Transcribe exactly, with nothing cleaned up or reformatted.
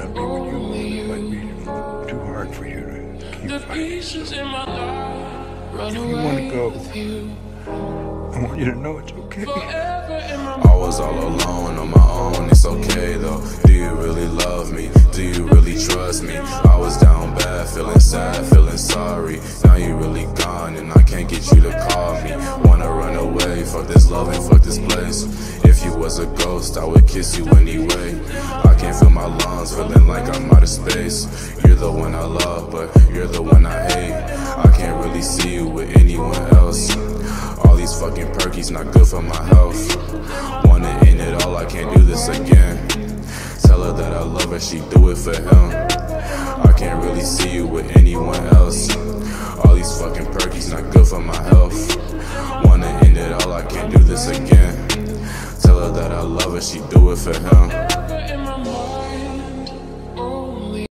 love me when you want it might be too hard for you to keep fighting. So if you want to go, I want you to know it's okay. I was all alone on my own, it's okay though. Do you really love me? Do you really trust me? I was down bad, feeling sad, feeling sorry. Now you really gone and I can't get you to call me. Wanna run away, fuck this love and fuck this place. If you was a ghost, I would kiss you anyway. I can't feel my lungs, feeling like I'm out of space. You're the one I love, but you're the one I hate. I can't really see you with anyone else. All these fucking perkies not good for my health. Wanna end it all, I can't do this again. Tell her that I love her, she do it for him. I can't really see you with anyone else. All these fucking perkies not good for my health. Wanna end it all, I can't do this again. Tell her that I love her, she do it for him.